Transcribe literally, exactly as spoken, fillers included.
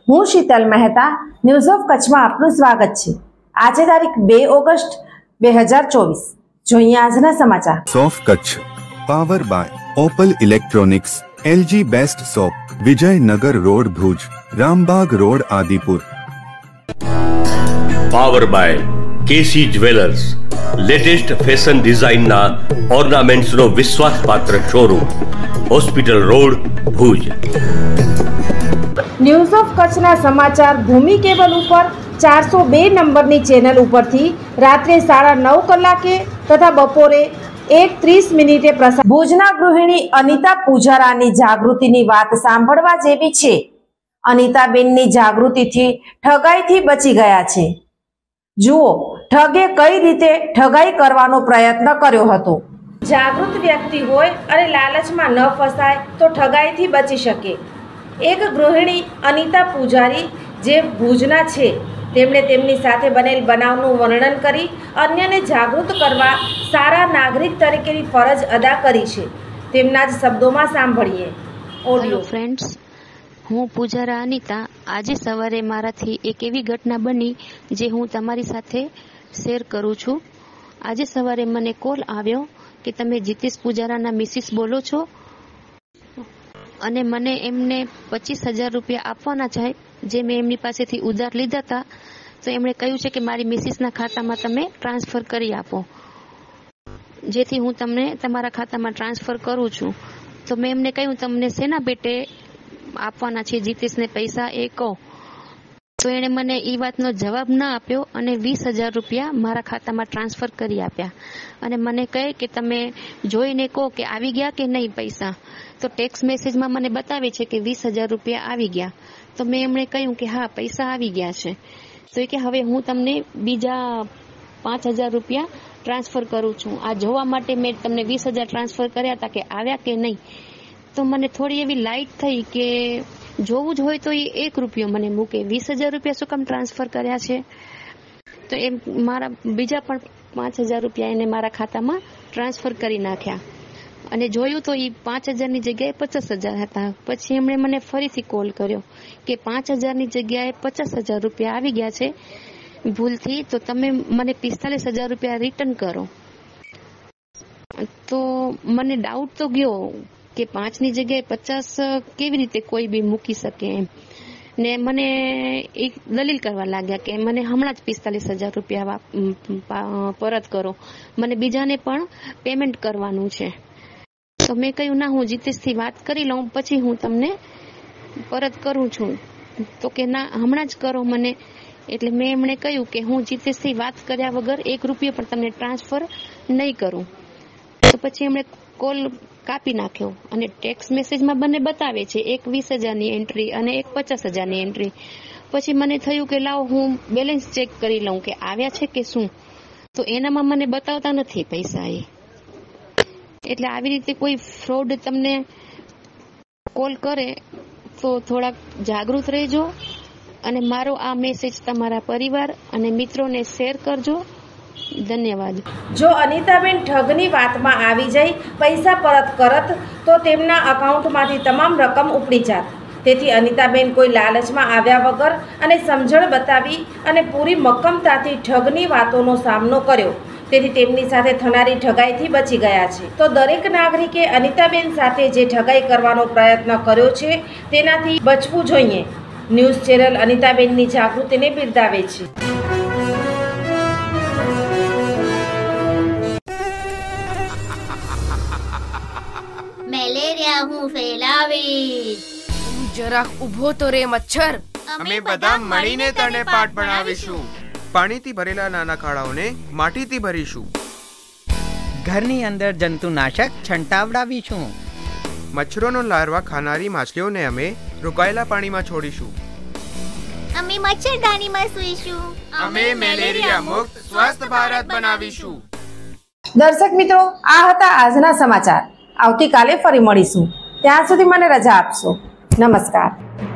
હું Sheetal Mehta, news of કચ્છમાં આપનું સ્વાગત છે। આજે તારીખ બે ઓગસ્ટ બે હજાર ચોવીસ। જોઈએ આજના સમાચાર। સોફ Kutch power by Opal electronics, LG best shop, Vijaynagar road Bhuj, Rambag road Adipur. Power by KC jewellers, latest fashion ડિઝાઇનના ઓર્નામેન્ટ્સનો વિશ્વાસપાત્ર showroom, hospital road Bhuj. News of કચ્છના સમાચાર ભૂમિ કેબલ ઉપર ચારસો બે નંબરની ચેનલ ઉપરથી રાત્રે સાડા નવ કલાકે તથા બપોરે એક ત્રીસ મિનિટે પ્રસાર। ભુજના ગૃહિણી અનિતા પૂજારાની જાગૃતિની વાત સાંભળવા જેવી છે। અનિતાબેનની જાગૃતિથી ઠગાઈથી બચી ગયા છે। જુઓ ઠગે કઈ રીતે ઠગાઈ કરવાનો પ્રયત્ન કર્યો હતો। જાગૃત વ્યક્તિ હોય અને લાલચમાં ન ફસાય તો ઠગાઈથી બચી શકે। એક ગૃહિણી અનિતા પૂજારી જે ભુજના છે, તેમણે તેમની સાથે બનેલ બનાવનું વર્ણન કરી અન્યને જાગૃત કરવા સારા નાગરિક તરીકેની ફરજ અદા કરી છે। તેમના જ શબ્દોમાં સાંભળીએ ઓડિયો। ફ્રેન્ડ્સ, હું પૂજારા અનિતા। આજે સવારે મારાથી એક એવી ઘટના બની જે હું તમારી સાથે શેર કરું છું। આજે સવારે મને કોલ આવ્યો કે તમે જીતેશ પૂજારાના મિસિસ બોલો છો અને મને એમને પચીસ હજાર રૂપિયા આપવાના છે જે મેં એમની પાસેથી ઉધાર લીધા હતા। તો એમણે કહ્યું છે કે મારી મિસિસના ખાતામાં તમે ટ્રાન્સફર કરી આપો, જેથી હું તમને તમારા ખાતામાં ટ્રાન્સફર કરું છું। તો મેં એમને કહ્યું તમને શેના પેટે આપવાના છે જીતેશને પૈસા એ કહો। તો એણે મને એ વાતનો જવાબ ના આપ્યો અને વીસ હજાર રૂપિયા મારા ખાતામાં ટ્રાન્સફર કરી આપ્યા અને મને કહે કે તમે જોઈને કહો કે આવી ગયા કે નહીં પૈસા। તો ટેક્સ મેસેજમાં મને બતાવે છે કે વીસ હજાર રૂપિયા આવી ગયા। તો મેં એમણે કહ્યું કે હા પૈસા આવી ગયા છે। તો એ કે હવે હું તમને બીજા પાંચ હજાર રૂપિયા ટ્રાન્સફર કરું છું। આ જોવા માટે મેં તમને વીસ હજાર ટ્રાન્સફર કર્યા હતા કે આવ્યા કે નહીં। તો મને થોડી એવી લાઇટ થઈ કે જોવું જ હોય તો એ એક રૂપિયો મને મૂકે, વીસ હજાર રૂપિયા શું કામ ટ્રાન્સફર કર્યા છે। તો એ મારા બીજા પણ પાંચ હજાર રૂપિયા એને મારા ખાતામાં ટ્રાન્સફર કરી નાખ્યા અને જોયું તો એ પાંચ હજારની જગ્યાએ પચાસ હજાર હતા। પછી એમણે મને ફરીથી કોલ કર્યો કે પાંચ હજારની જગ્યાએ પચાસ હજાર રૂપિયા આવી ગયા છે ભૂલથી, તો તમે મને પિસ્તાલીસ હજાર રૂપિયા રિટર્ન કરો। તો મને ડાઉટ તો ગયો કે પાંચની જગ્યાએ પચાસ કેવી રીતે કોઈ બી મૂકી શકે એમ, ને મને એક દલીલ કરવા લાગ્યા કે મને હમણાં જ પિસ્તાલીસ હજાર રૂપિયા પરત કરો, મને બીજાને પણ પેમેન્ટ કરવાનું છે। તો મેં કહ્યું ના, હું જીતેશથી વાત કરી લઉં પછી હું તમને પરત કરું છું। તો કે ના હમણાં જ કરો મને। એટલે મેં એમણે કહ્યું કે હું જીતેશથી વાત કર્યા વગર એક રૂપિયો પણ તમને ટ્રાન્સફર નહીં કરું। તો પછી એમણે કોલ કાપી નાખ્યો અને ટેક્સ મેસેજમાં મને બતાવે છે એક વીસ હજારની એન્ટ્રી અને એક પચાસ હજારની એન્ટ્રી। પછી મને થયું કે લાવો હું બેલેન્સ ચેક કરી લઉં કે આવ્યા છે કે શું। તો એનામાં મને બતાવતા નથી પૈસા એ। એટલે આવી રીતે કોઈ ફ્રોડ તમને કોલ કરે તો થોડાક જાગૃત રહેજો અને મારો આ મેસેજ તમારા પરિવાર અને મિત્રોને શેર કરજો। ધન્યવાદ। જો અનિતાબેન ઠગની વાતમાં આવી જઈ પૈસા પરત કરત તો તેમના અકાઉન્ટમાંથી તમામ રકમ ઉપડી જાત। તેથી અનિતાબેન કોઈ લાલચમાં આવ્યા વગર અને સમજણ બતાવી અને પૂરી મક્કમતાથી ઠગની વાતોનો સામનો કર્યો। તેથી તેમની સાથે થનારી ઠગાઈથી બચી ગયા છે। તો દરેક નાગરિકે અનિતાબેન સાથે જે ઠગાઈ કરવાનો પ્રયત્ન કર્યો છે તેનાથી બચવું જોઈએ। ન્યૂઝ ચેનલ અનિતાબેનની જાગૃતિને બિરદાવે છે। મેલેરિયા હું ફેલાવીશ। જરાક ઊભો તો રે મચ્છર। અમે બધા મળીને તને પાઠ ભણાવીશું। પાણીથી ભરેલા નાના ખાડાઓને માટીથી ભરીશું। ઘરની અંદર જંતુનાશક છંટાવડાવીશું। મચ્છરોનો લાર્વા ખાનારી માછલીઓને અમે રોકાયેલા પાણીમાં છોડીશું। અમે મચ્છરદાનીમાં સૂઈશું। અમે મેલેરિયા મુક્ત સ્વસ્થ ભારત બનાવીશું। દર્શક મિત્રો, આ હતા આજના સમાચાર। આવતીકાલે ફરી મળીશું, ત્યાં સુધી મને રજા આપશો। નમસ્કાર।